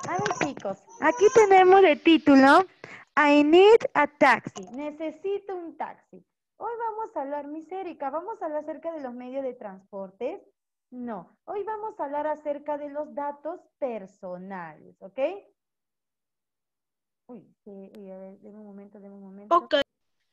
A ver, chicos, aquí tenemos el título I need a taxi. Necesito un taxi. Hoy vamos a hablar, Miss Erika, ¿vamos a hablar acerca de los medios de transporte? No, hoy vamos a hablar acerca de los datos personales, ¿ok? Uy, sí, uy, a ver, denme un momento, denme un momento. Ok.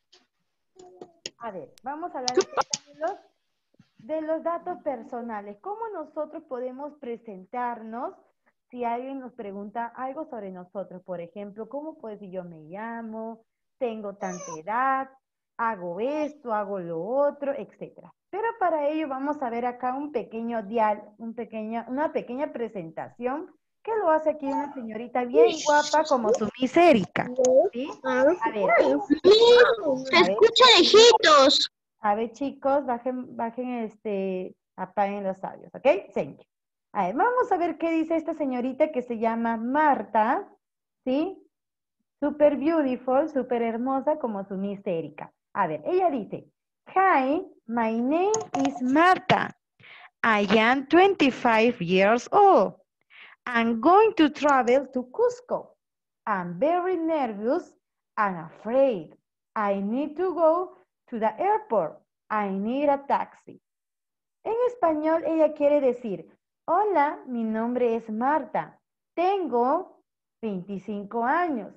A ver, vamos a hablar acerca de los datos personales. ¿Cómo nosotros podemos presentarnos si alguien nos pregunta algo sobre nosotros? Por ejemplo, ¿cómo puedo decir yo me llamo, tengo tanta edad, hago esto, hago lo otro, etcétera? Pero para ello vamos a ver acá un pequeño una pequeña presentación que lo hace aquí una señorita bien guapa como su Miss Erika. ¿Sí? A ver, Se a ver, escucha lejitos. a ver, chicos, bajen apaguen los audios, ¿ok? Thank you. A ver, vamos a ver qué dice esta señorita que se llama Marta, ¿sí? Super beautiful, super hermosa como su Miss Erika. A ver, ella dice, Hi, my name is Marta. I am 25 years old. I'm going to travel to Cusco. I'm very nervous and afraid. I need to go to the airport. I need a taxi. En español, ella quiere decir, hola, mi nombre es Marta. Tengo 25 años.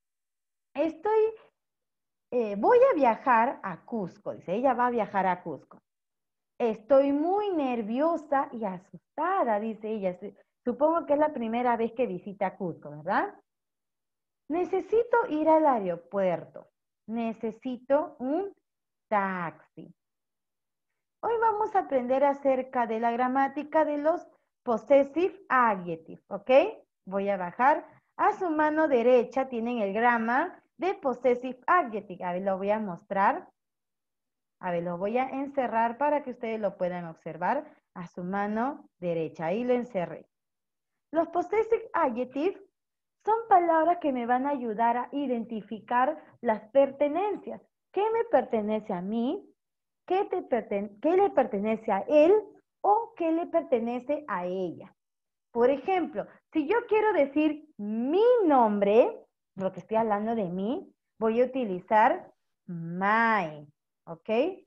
Voy a viajar a Cusco. Dice, ella va a viajar a Cusco. Estoy muy nerviosa y asustada, dice ella. Supongo que es la primera vez que visita Cusco, ¿verdad? Necesito ir al aeropuerto. Necesito un taxi. Hoy vamos a aprender acerca de la gramática de los possessive adjectives, ¿ok? Voy a bajar. A su mano derecha tienen el grama de possessive adjective. A ver, lo voy a mostrar. A ver, lo voy a encerrar para que ustedes lo puedan observar. A su mano derecha. Ahí lo encerré. Los possessive adjectives son palabras que me van a ayudar a identificar las pertenencias. ¿Qué me pertenece a mí? ¿Qué le pertenece a él o qué le pertenece a ella? Por ejemplo, si yo quiero decir mi nombre, lo que estoy hablando de mí, voy a utilizar my, ¿ok?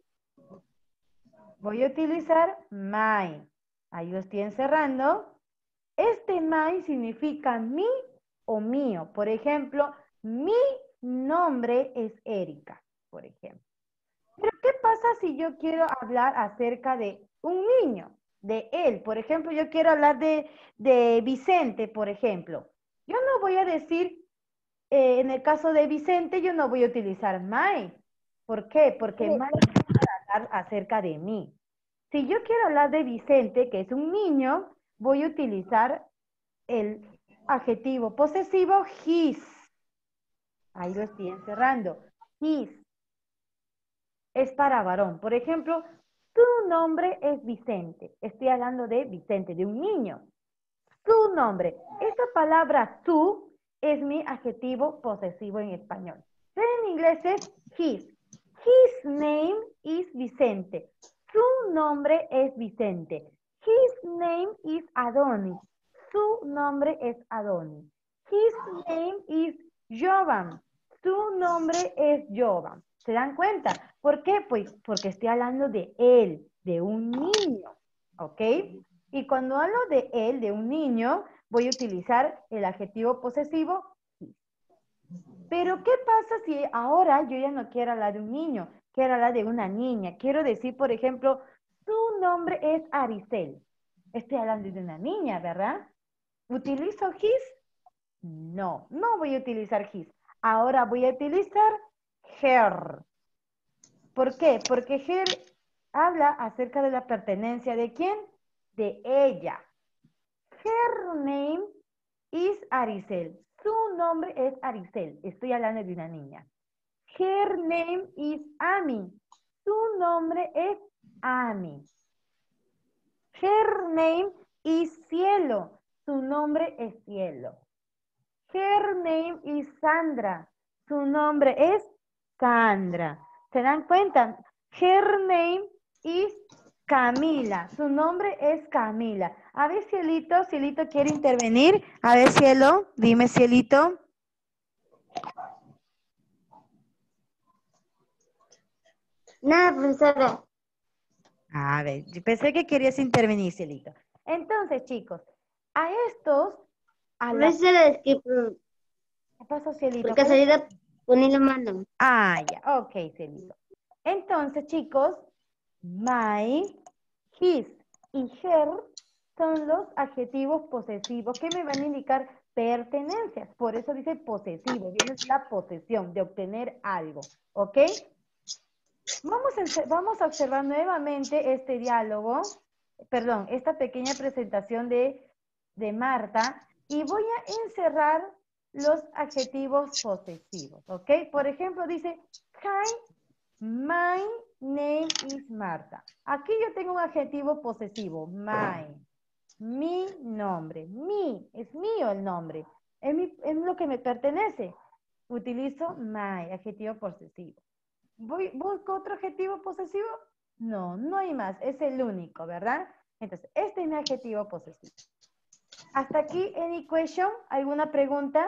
Voy a utilizar my. Ahí lo estoy encerrando. Este my significa mi o mío. Por ejemplo, mi nombre es Erika, por ejemplo. Pero ¿qué pasa si yo quiero hablar acerca de un niño, de él? Por ejemplo, yo quiero hablar de Vicente, por ejemplo. Yo no voy a decir, en el caso de Vicente, yo no voy a utilizar my. ¿Por qué? Porque my es para hablar acerca de mí. Si yo quiero hablar de Vicente, que es un niño, voy a utilizar el adjetivo posesivo his. Ahí lo estoy encerrando. His es para varón. Por ejemplo, su nombre es Vicente. Estoy hablando de Vicente, de un niño. Su nombre. Esta palabra su es mi adjetivo posesivo en español. Pero en inglés es his. His name is Vicente. Su nombre es Vicente. His name is Adonis. Su nombre es Adonis. His name is Jovan. Su nombre es Jovan. ¿Se dan cuenta? ¿Por qué? Pues porque estoy hablando de él, de un niño. ¿Ok? Y cuando hablo de él, de un niño, voy a utilizar el adjetivo posesivo. Pero ¿qué pasa si ahora yo ya no quiero hablar de un niño? Quiero hablar de una niña. Quiero decir, por ejemplo, su nombre es Aricel. Estoy hablando de una niña, ¿verdad? ¿Utilizo his? No, no voy a utilizar his. Ahora voy a utilizar her. ¿Por qué? Porque her habla acerca de la pertenencia de quién? De ella. Her name is Aricel. Su nombre es Aricel. Estoy hablando de una niña. Her name is Amy. Su nombre es Amy. Her name is Cielo. Su nombre es Cielo. Her name is Sandra. Su nombre es Sandra. ¿Se dan cuenta? Her name is Camila, su nombre es Camila. A ver, Cielito, Cielito quiere intervenir. A ver, Cielo, dime, Cielito. Nada, profesora. A ver, yo pensé que querías intervenir, Cielito. Entonces, chicos, a estos, a la... Profesora, es que ¿Qué pasó, Cielito? por casualidad poní la mano. Ah, ya, ok, Cielito. Entonces, chicos, my, his y her son los adjetivos posesivos que me van a indicar pertenencias. Por eso dice posesivo, viene de la posesión, de obtener algo, ¿ok? Vamos a observar nuevamente este diálogo, perdón, esta pequeña presentación de Marta y voy a encerrar los adjetivos posesivos, ¿ok? Por ejemplo, dice, hi, my name is Marta. Aquí yo tengo un adjetivo posesivo, my, mi nombre, mi, es mío el nombre, es lo que me pertenece. Utilizo my, adjetivo posesivo. ¿Busco otro adjetivo posesivo? No, no hay más, es el único, ¿verdad? Entonces, este es mi adjetivo posesivo. ¿Hasta aquí, any question? ¿Alguna pregunta?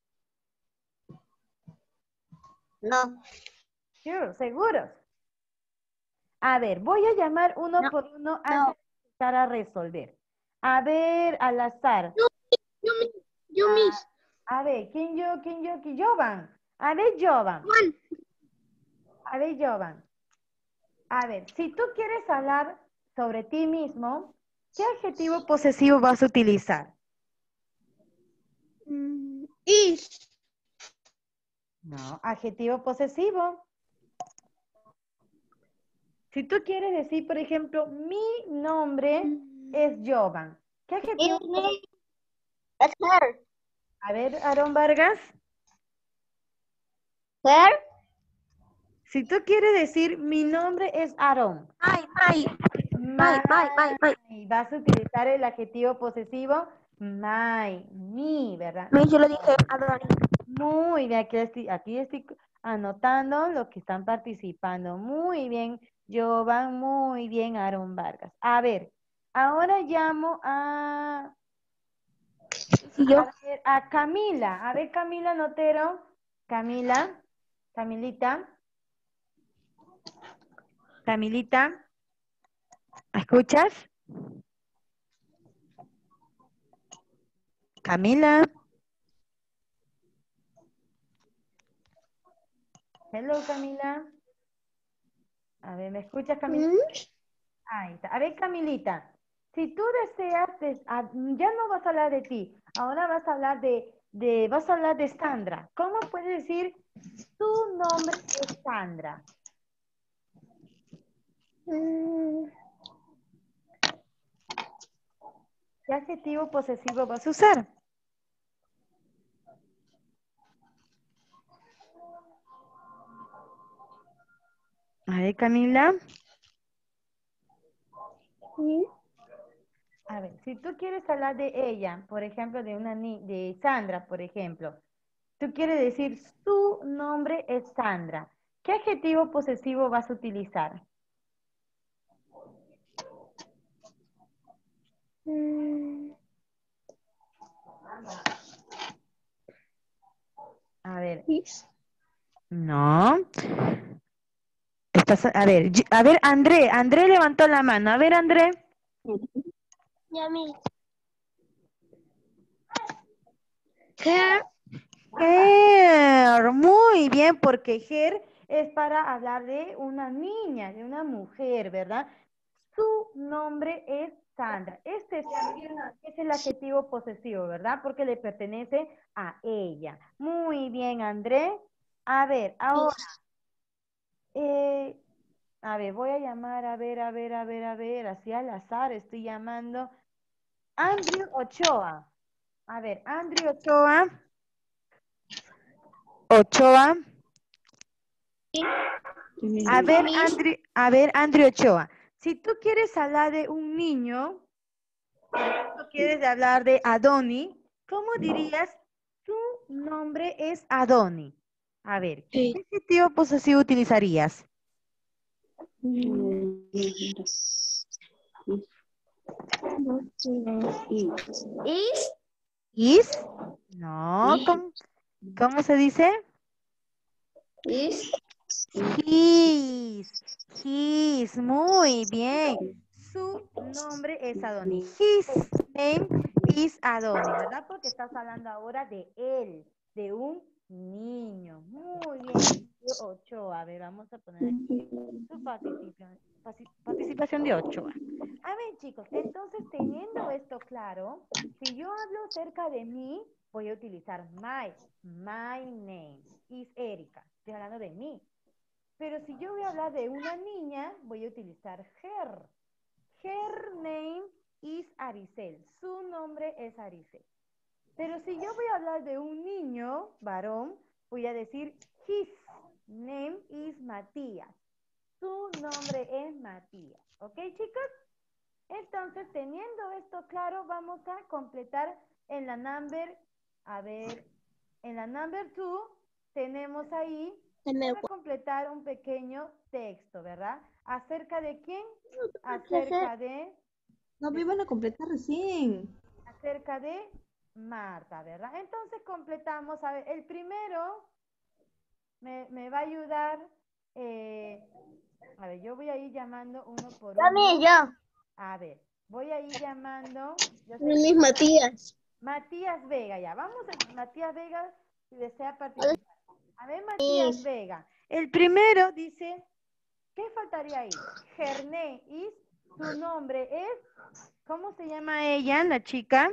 No. Sure, seguros. A ver, voy a llamar uno No, por uno antes de empezar a resolver. A ver, al azar. Yo mis. A ver, ¿quién yo? Jovan. A ver, Jovan. Juan. A ver, Jovan. A ver, si tú quieres hablar sobre ti mismo, ¿qué adjetivo posesivo vas a utilizar? Is. No, adjetivo posesivo. Si tú quieres decir, por ejemplo, mi nombre es Jovan, ¿qué adjetivo posesivo? That's her. A ver, Aarón Vargas. Her. Si tú quieres decir, mi nombre es Aarón, My. vas a utilizar el adjetivo posesivo my, mi, ¿verdad? Yo lo dije a Dani. Muy bien, aquí estoy anotando los que están participando. Muy bien, Jovan, muy bien, Aaron Vargas. A ver, ahora llamo Y yo. a Camila. A ver, Camila Notero. Camila, Camilita. Camilita, ¿escuchas? Camila. Hello, Camila. A ver, ¿me escuchas, Camila? Ahí está. A ver, Camilita, si tú deseas, ya no vas a hablar de ti, ahora vas a hablar vas a hablar de Sandra. ¿Cómo puedes decir tu nombre es Sandra? ¿Qué adjetivo posesivo vas a usar? A ver, Camila. A ver, si tú quieres hablar de ella, por ejemplo, de Sandra, por ejemplo, tú quieres decir su nombre es Sandra. ¿Qué adjetivo posesivo vas a utilizar? A ver. No. A ver, André levantó la mano. A ver, André. Yami. Her, muy bien, porque her es para hablar de una niña, de una mujer, ¿verdad? Su nombre es Sandra. Es el adjetivo posesivo, ¿verdad? Porque le pertenece a ella. Muy bien, André. A ver, ahora, a ver, voy a llamar, a ver, así al azar estoy llamando. Andrew Ochoa. A ver, Andrew Ochoa. Ochoa. A ver, Andrew Ochoa. Si tú quieres hablar de un niño, por ejemplo, quieres hablar de Adoni, ¿cómo dirías su nombre es Adoni? A ver, ¿qué adjetivo posesivo utilizarías? Is. No, ¿cómo se dice? Is. His, muy bien. Su nombre es Adonis. His name is Adonis, ¿verdad? Porque estás hablando ahora de él, de un niño. Muy bien. Ochoa, a ver, vamos a poner aquí su participación de Ochoa. A ver, chicos, entonces teniendo esto claro, si yo hablo acerca de mí, voy a utilizar my. My name is Erika. Estoy hablando de mí. Pero si yo voy a hablar de una niña, voy a utilizar her. Her name is Aricel. Su nombre es Aricel. Pero si yo voy a hablar de un niño, varón, voy a decir his name is Matías. Su nombre es Matías. ¿Ok, chicos? Entonces, teniendo esto claro, vamos a completar en la number, a ver, en la number 2 tenemos ahí para completar un pequeño texto, ¿verdad? ¿Acerca de quién? Acerca de... No, me iban a completar recién. Acerca de Marta, ¿verdad? Entonces completamos, a ver, el primero me va a ayudar, a ver, yo voy a ir llamando uno por uno. También yo. A ver, voy a ir llamando. Mis Matías. Matías Vega, ya. Vamos a Matías Vega, si desea participar. A ver, Matías Vega. El primero dice, ¿qué faltaría ahí? Her is, su nombre es, ¿cómo se llama ella, la chica?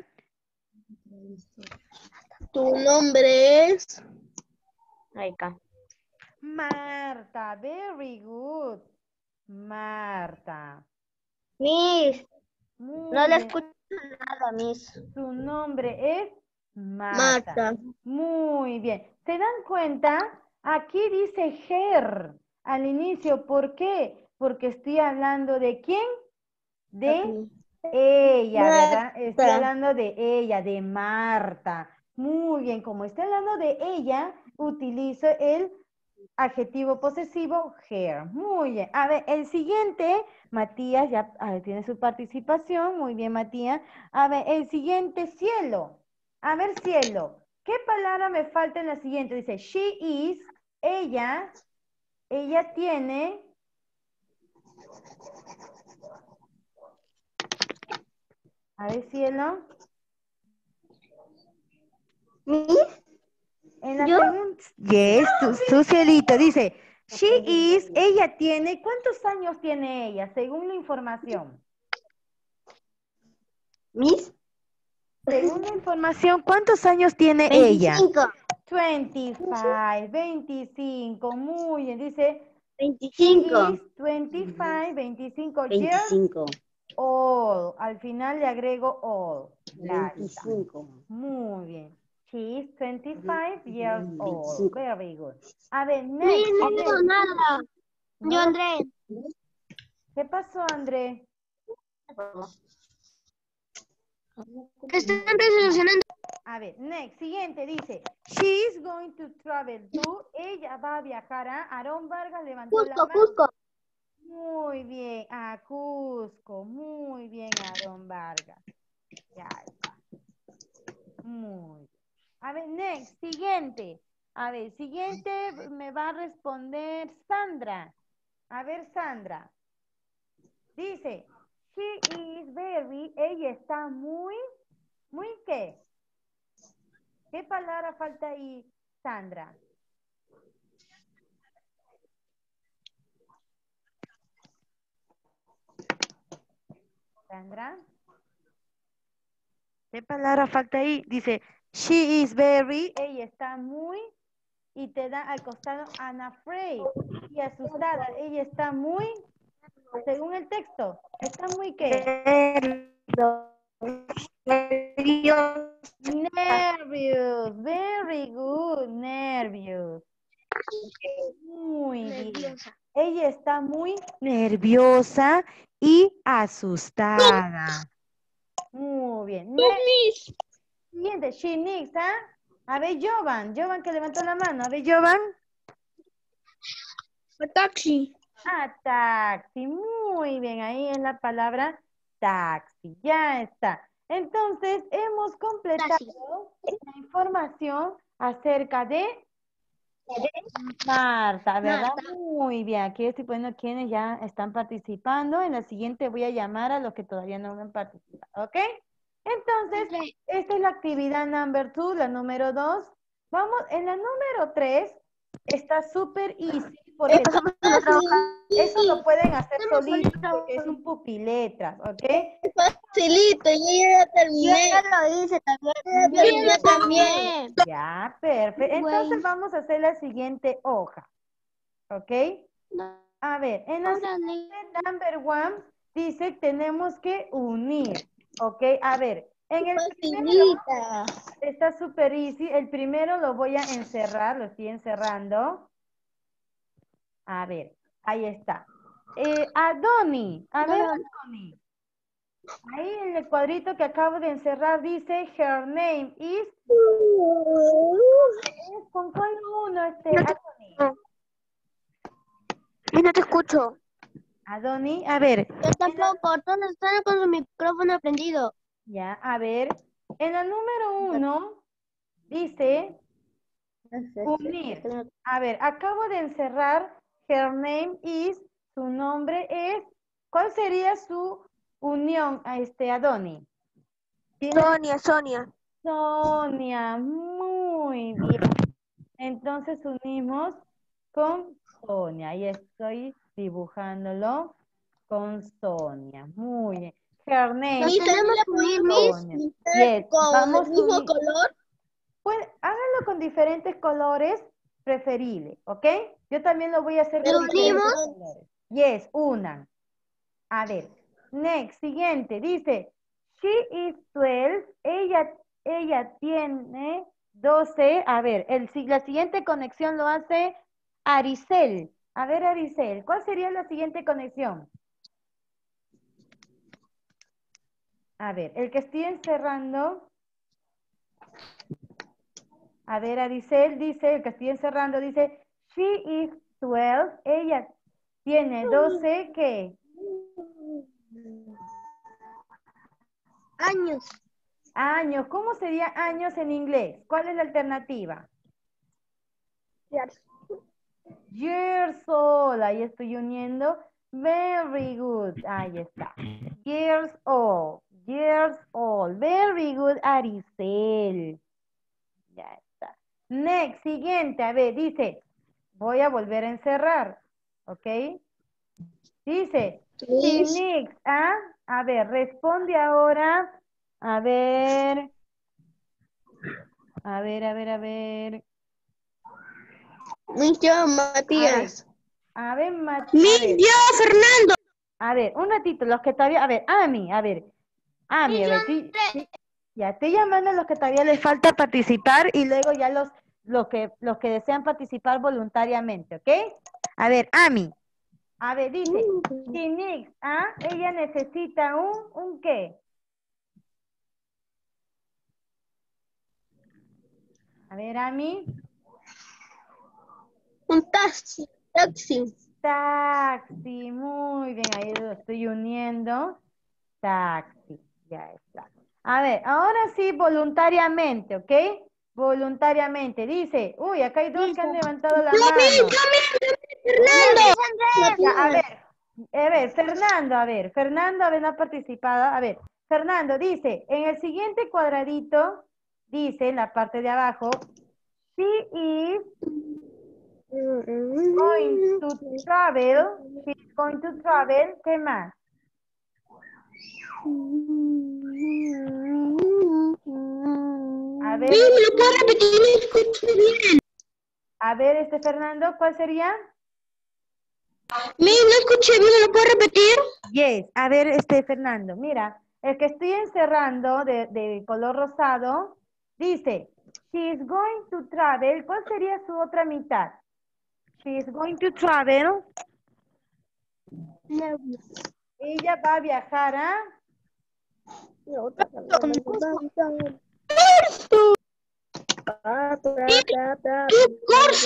Tu nombre es. Aika. Marta, very good. Marta. Miss. Muy No le bien. escucho nada, Miss. Su nombre es Marta. Muy bien. ¿Se dan cuenta? Aquí dice her al inicio. ¿Por qué? Porque estoy hablando de quién? De ella, ¿verdad? Estoy hablando de ella, de Marta. Muy bien. Como estoy hablando de ella, utilizo el adjetivo posesivo, her. Muy bien. A ver, el siguiente, Matías, ya tiene su participación. Muy bien, Matías. A ver, el siguiente, cielo. A ver, cielo. ¿Qué palabra me falta en la siguiente? Dice, she is, ella tiene... A ver, cielo. En la segunda... Yes, su cielito. Dice, she is, ella tiene... ¿Cuántos años tiene ella, según la información? Miss. Según la información, ¿cuántos años tiene 25. ella? 25, 25, muy bien. Dice, 25. she is 25, 25 years old. Al final le agrego old. Ya está. Muy bien. She is 25 years old. Very good. A ver, next. No digo nada. ¿No? Yo, Andrés. ¿Qué pasó, André? ¿Qué están resolucionando? A ver, next, siguiente, dice, she is going to travel to, ella va a viajar a, Aarón Vargas levantó la mano. Cusco. Muy bien, a Cusco, muy bien, Aarón Vargas. Ya está. Muy bien. A ver, next, siguiente. A ver, siguiente me va a responder Sandra. A ver, Sandra. Dice, she is very, ella está muy, ¿muy qué? ¿Qué palabra falta ahí, Sandra? Sandra. ¿Qué palabra falta ahí? Dice, she is very, ella está muy, y te da al costado unafraid, y asustada. Ella está muy, según el texto, está muy ¿qué? Nervious, very good, nervious. Muy bien. Ella está muy nerviosa y asustada. Muy bien. Siguiente, she needs, ¿ah? A ver, Jovan que levantó la mano. A ver, Jovan. A taxi. A taxi. Muy bien, ahí es la palabra taxi. Ya está. Entonces, hemos completado la información acerca de Marta, ¿verdad? Muy bien. Aquí estoy poniendo quienes ya están participando. En la siguiente voy a llamar a los que todavía no han participado, ¿ok? Entonces, esta es la actividad number 2, la número 2. Vamos, en la número 3 está súper easy porque eso lo pueden hacer solitos porque es un pupiletras, ¿ok? Facilito, yo ya terminé. Yo ya lo hice también. Yo también. Ya, perfecto. Entonces vamos a hacer la siguiente hoja, ¿ok? A ver, en la siguiente number 1 dice tenemos que unir, ¿ok? A ver, en el primero está súper easy. El primero lo voy a encerrar, lo estoy encerrando. A ver, ahí está. Adoni, a ver, Adoni. Ahí en el cuadrito que acabo de encerrar dice her name is. ¿Con cuál uno Adoni? Yo no te escucho. Adoni, a ver. Yo tampoco, todos están con su micrófono prendido. Ya, a ver. En la número 1 dice unir. A ver, acabo de encerrar her name is, su nombre es. ¿Cuál sería su unión a Adoni? Sonia. Sonia, muy bien. Entonces unimos con Sonia. Y estoy dibujándolo con Sonia. Muy bien. Her name. ¿Y tenemos que unir, Sonia. Miss? Yes, ¿Con vamos el mismo a unir. color? Pues háganlo con diferentes colores preferibles, ¿ok? Yo también lo voy a hacer ¿Pero con diferentes unimos? colores. Yes, unan. A ver, next, siguiente, dice, she is 12, ella tiene 12. A ver, la siguiente conexión lo hace Aricel. A ver, Aricel, ¿cuál sería la siguiente conexión? A ver, el que estoy encerrando. A ver, Aricel dice, el que estoy encerrando dice, she is 12, ella tiene 12, ¿qué? Años. Años. ¿Cómo sería años en inglés? ¿Cuál es la alternativa? Years old. Ahí estoy uniendo. Very good. Ahí está. Years old. Years old. Very good, Aricel. Ya está. Next, siguiente. A ver, dice, voy a volver a encerrar. ¿Ok? Dice, Phoenix. ¿Ah? A ver, responde ahora. A ver. A ver. Yo, Matías. A ver, Matías. Yo, Fernando. A ver, un ratito, los que todavía, a ver, Ami, a ver, sí, ya estoy llamando a los que todavía les falta participar y luego ya los que desean participar voluntariamente, ¿ok? A ver, Ami, a ver, dice, Phoenix, ¿ah? Ella necesita ¿un qué? A ver, Ami. Un taxi. Taxi, muy bien, ahí lo estoy uniendo. Taxi, ya está. A ver, ahora sí, voluntariamente, ¿ok? Voluntariamente. Dice, uy, acá hay dos que han levantado la mano. Fernando. Ya, Fernando, no ha participado. A ver, Fernando dice, en el siguiente cuadradito, dice en la parte de abajo, she is going to travel, she's going to travel, ¿qué más? A ver, ¿Me lo puedo repetir? No escucho bien. a ver, Fernando, ¿cuál sería? No escuché bien, ¿me lo puedo repetir? Yes, a ver, Fernando, mira, el que estoy encerrando de color rosado, dice, she is going to travel, ¿cuál sería su otra mitad? She is going to travel. Ella va a viajar a...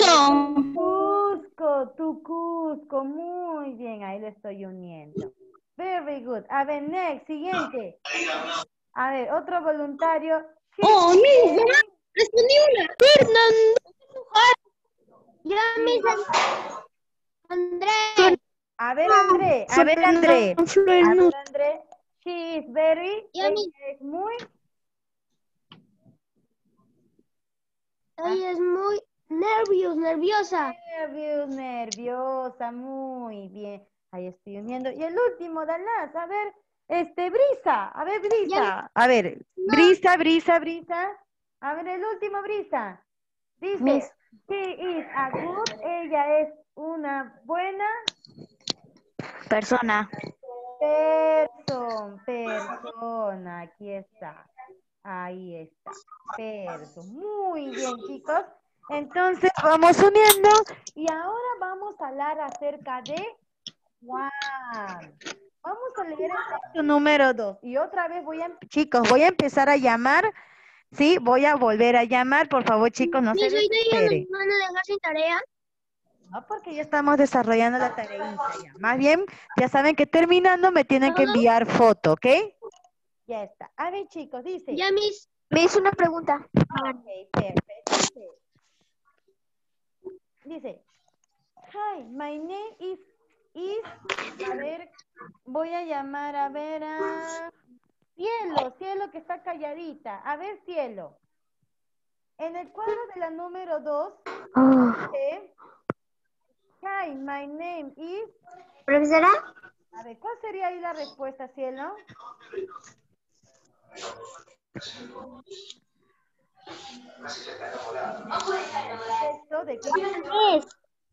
Curso. Tu Cusco, muy bien, ahí lo estoy uniendo. Very good. A ver, next, siguiente. A ver, otro voluntario. Oh, mi, mamá, respondí una. Fernando. Ya, mis Andrés. A ver, André. A ver, André. A ver, André. She is very. Ya, Ella mis. es muy. Ella es muy nerviosa. Nerviosa, muy bien. Ahí estoy uniendo. Y el último, Dallas, a ver, Brisa, a ver, Brisa. A ver, Brisa. A ver, el último, Brisa. Dice, Miss. she is a good, ella es una buena Persona. persona. Aquí está. Ahí está. Muy bien, chicos. Entonces vamos uniendo y ahora vamos a hablar acerca de Juan. Vamos a leer el texto número 2. Y otra vez chicos, voy a empezar a llamar. Sí, voy a volver a llamar. Por favor, chicos, no se desesperen. ¿Van a dejar sin tarea? No, porque ya estamos desarrollando la tareita ya. Más bien, ya saben que terminando me tienen que enviar foto, ¿ok? Ya está. A ver, chicos, dice. Ya, Miss. Me hizo una pregunta. Ok, perfecto. Dice, hi, my name is, a ver, voy a llamar, a ver, a Cielo que está calladita. A ver, Cielo. En el cuadro de la número 2, dice, hi, my name is. ¿Profesora? A ver, ¿cuál sería ahí la respuesta, Cielo? ¿Texto de quién es?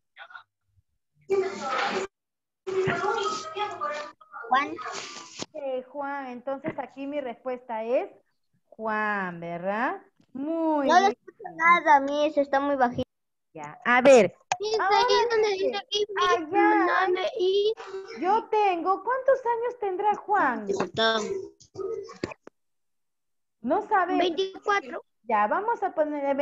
Juan. Juan, entonces aquí mi respuesta es Juan, ¿verdad? Muy No le bien. escucho nada, Miss, está muy bajito. Ya, a ver. Miss, Ahora ahí donde dice, dice aquí, allá, nombre y... yo tengo, ¿cuántos años tendrá Juan? No sabe. 24. Ya, vamos a poner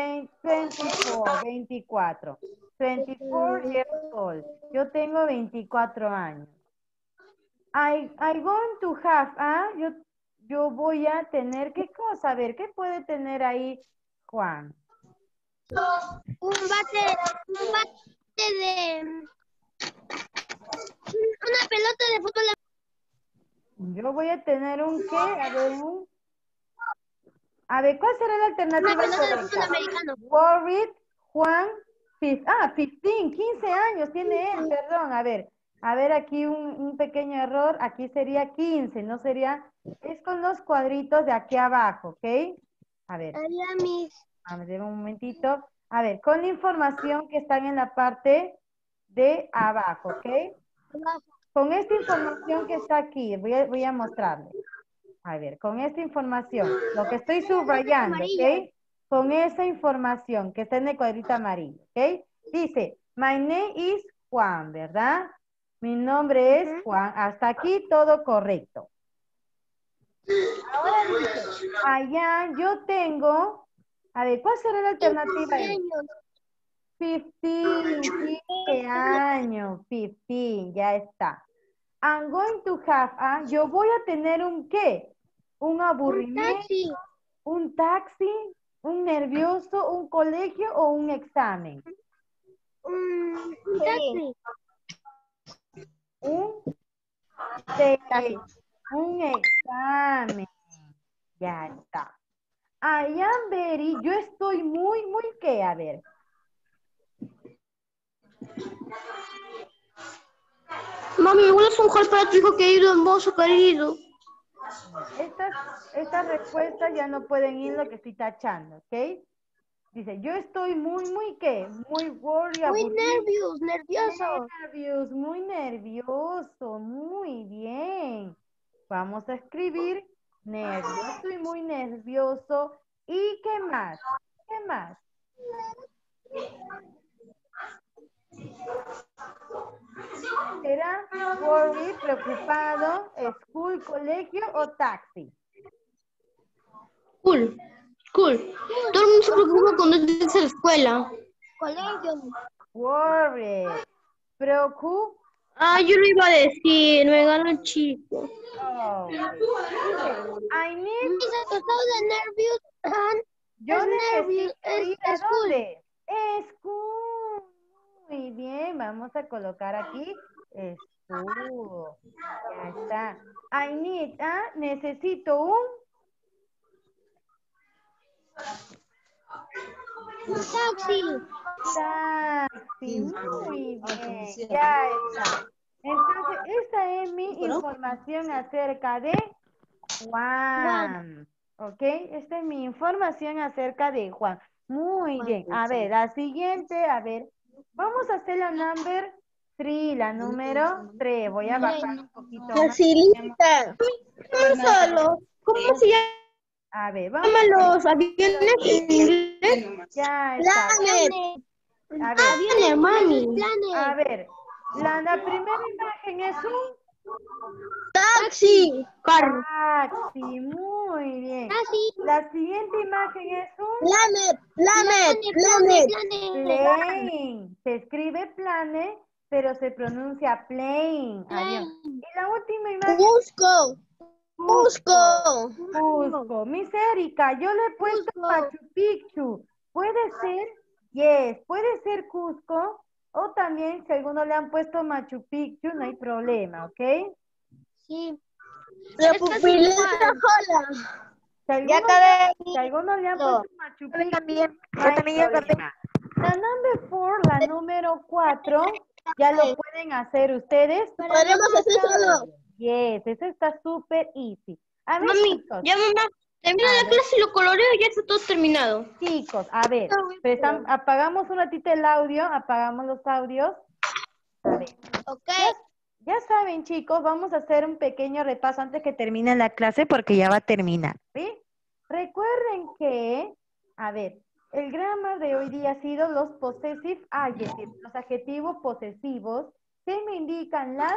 24. 24 years old. Yo tengo 24 años. I going to have, yo voy a tener, ¿qué cosa? A ver, ¿qué puede tener ahí Juan? Un bate de... Una pelota de fútbol. Yo voy a tener un qué, a ver, ¿cuál será la alternativa Una pelota de correcta? fútbol americano. Warwick, Juan, 15 años tiene él, perdón, a ver aquí un pequeño error, aquí sería 15, no sería, es con los cuadritos de aquí abajo, ¿ok? A ver, a ver un momentito, a ver, con la información que están en la parte de abajo, ¿ok? Con esta información que está aquí, voy a mostrarles. A ver, con esta información, lo que estoy subrayando, ¿ok? Con esa información que está en el cuadrito amarillo, ¿ok? Dice, my name is Juan, ¿verdad? Mi nombre es Juan. Hasta aquí todo correcto. Ahora dice, allá yo tengo, a ver, ¿cuál será la alternativa ahí? 15 años, 15, ya está. I'm going to have, yo voy a tener un ¿qué? Un aburrimiento, un taxi, un nervioso, un colegio o un examen. Un taxi. Un examen. Ya está. I am very, yo estoy muy, ¿qué? A ver. Mami, igual es un juego para tu hijo querido, hermoso, querido. Estas respuestas ya no pueden ir lo que estoy tachando, ¿ok? Dice, yo estoy muy, ¿qué? Muy worried. Muy nervioso. Muy nervioso, muy bien. Vamos a escribir nervioso, estoy muy nervioso. ¿Y qué más? ¿Qué más? ¿Será worried, preocupado, school, colegio o taxi? Cool. Todo el mundo se preocupa cuando estás en la escuela. Colegio. Worried. Ah, yo lo iba a decir, me ganó el chico. Oh, okay. Dice, I need, de nervios. yo Es necesito nervio, ir a es cool. dónde? School. Muy bien, vamos a colocar aquí school. Ya está. I need, necesito un Taxi. taxi. Sí, Muy bien, autobusear. ya está. Entonces, esta es mi ¿Pero? información acerca de Juan. ¿Ok? Esta es mi información acerca de Juan. Muy bien. A ver, la siguiente, a ver. Vamos a hacer la number 3, la número 3. Voy a bajar un poquito más. Facilita. No solo. ¿Cómo se A ver, vamos. llaman los aviones en inglés? Ya está. A ver, Aviones, mami. a ver. La primera imagen es un Taxi. Carro. taxi. Muy bien. La siguiente imagen es un plane. Se escribe plane, pero se pronuncia plane. Avión. Y la última imagen Cusco. Cusco. Miss Erika, yo le he puesto Machu Picchu. Puede ser, yes, puede ser Cusco, o también si algunos le han puesto Machu Picchu, no hay problema, ¿ok? Sí. La pupilera jola. Si algunos le han puesto Machu Picchu, no hay problema. La number 4, la número 4, ya lo pueden hacer ustedes. Podemos hacer solo. Yes, eso está súper easy. A ver, Mami, chicos. ya mamá, termina la clase y lo coloreo y ya está todo terminado. Chicos, a ver, apagamos un ratito el audio, apagamos los audios. A ver. Ok. Ya saben, chicos, vamos a hacer un pequeño repaso antes que termine la clase porque ya va a terminar, ¿sí? Recuerden que, a ver, el grammar de hoy día ha sido los possessive adjectives, los adjetivos posesivos que me indican las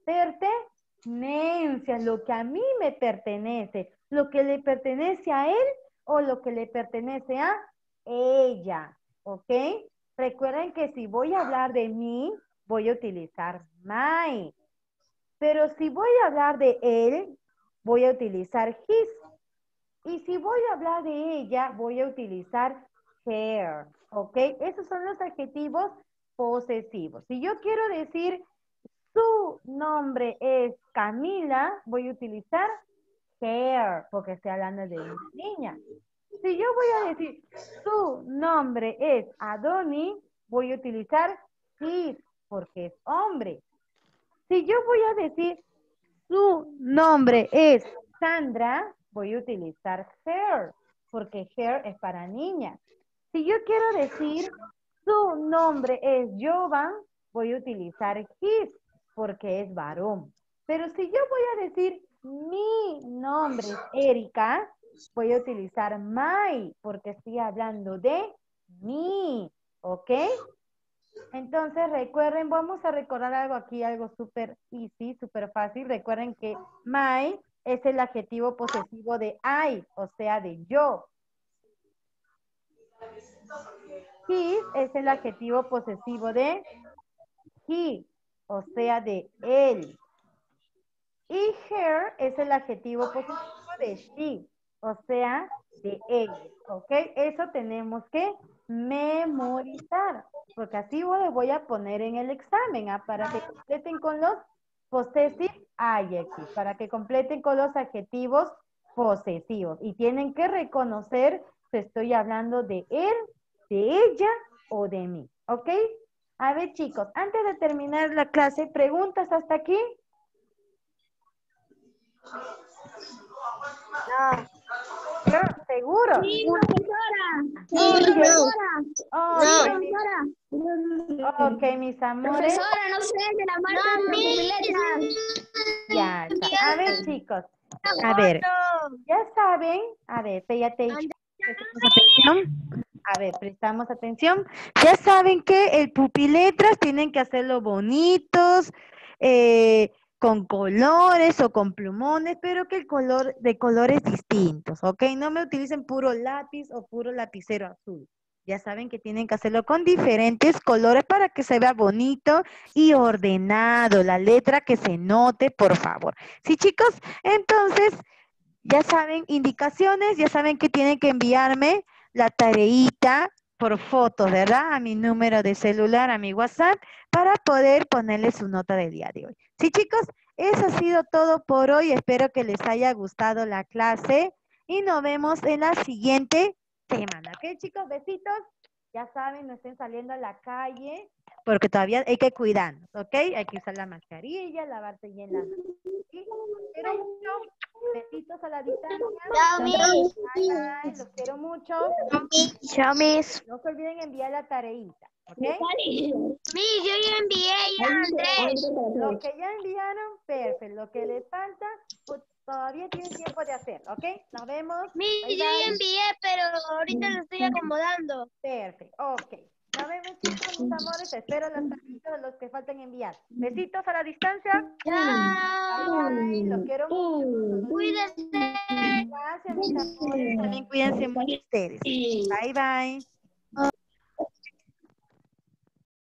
pertenencias, lo que a mí me pertenece, lo que le pertenece a él o lo que le pertenece a ella, ¿ok? Recuerden que si voy a hablar de mí, voy a utilizar my. Pero si voy a hablar de él, voy a utilizar his. Y si voy a hablar de ella, voy a utilizar her. ¿Ok? Esos son los adjetivos posesivos. Si yo quiero decir su nombre es Camila, voy a utilizar her, porque estoy hablando de una niña. Si yo voy a decir su nombre es Adoni, voy a utilizar his, porque es hombre. Si yo voy a decir su nombre es Sandra, voy a utilizar her, porque her es para niña. Si yo quiero decir su nombre es Jovan, voy a utilizar his, porque es varón. Pero si yo voy a decir mi nombre es Erika, voy a utilizar my, porque estoy hablando de mí, ¿ok? Entonces recuerden, vamos a recordar algo aquí, algo súper easy, súper fácil. Recuerden que my es el adjetivo posesivo de I, o sea, de yo. His es el adjetivo posesivo de he, o sea, de él. Y her es el adjetivo posesivo de she, o sea, de ella. ¿Ok? Eso tenemos que memorizar, porque así lo voy a poner en el examen, para que completen con los possessive adjectives, para que completen con los adjetivos posesivos. Y tienen que reconocer si estoy hablando de él, de ella o de mí. ¿Ok? A ver, chicos, antes de terminar la clase, ¿preguntas hasta aquí? No. ¿Seguro? Sí, profesora. Sí, profesora. Ok, mis amores. Profesora, no sé, de la marca de Ya está. A ver, chicos. A ver, ya saben. A ver, ya te he dicho. Prestamos atención. A ver, prestamos atención. Ya saben que el pupiletras tienen que hacerlo bonitos, con colores o con plumones, pero que el color de colores distintos, ¿ok? No me utilicen puro lápiz o puro lapicero azul. Ya saben que tienen que hacerlo con diferentes colores para que se vea bonito y ordenado. La letra que se note, por favor. ¿Sí, chicos? Entonces, ya saben, indicaciones, ya saben que tienen que enviarme la tareita por fotos, ¿verdad? A mi número de celular, a mi WhatsApp, para poder ponerle su nota del día de hoy. Sí, chicos, eso ha sido todo por hoy. Espero que les haya gustado la clase y nos vemos en la siguiente semana. ¿Ok, chicos? Besitos. Ya saben, no estén saliendo a la calle porque todavía hay que cuidarnos, ¿ok? Hay que usar la mascarilla, lavarse bien las manos. ¿Sí? Los quiero mucho. Besitos a la distancia. Chao, Miss. Bye, bye. Los quiero mucho. Chao, Miss. No se olviden enviar la tareita, ¿ok? Miss, yo ya envié ya, Andrés. Lo que ya enviaron, perfecto. Lo que les falta, pues, todavía tienen tiempo de hacer, ¿ok? Nos vemos. Miss, Bye, yo ya bye. envié, pero ahorita lo estoy acomodando. Perfecto, ok. Nos vemos, chicos, mis amores. Espero las tareitas de los que faltan enviar. Besitos a la distancia. Chao. Bye, los quiero mucho. Cuídense. Gracias, mis amores. También cuídense mucho ustedes. Bye, bye.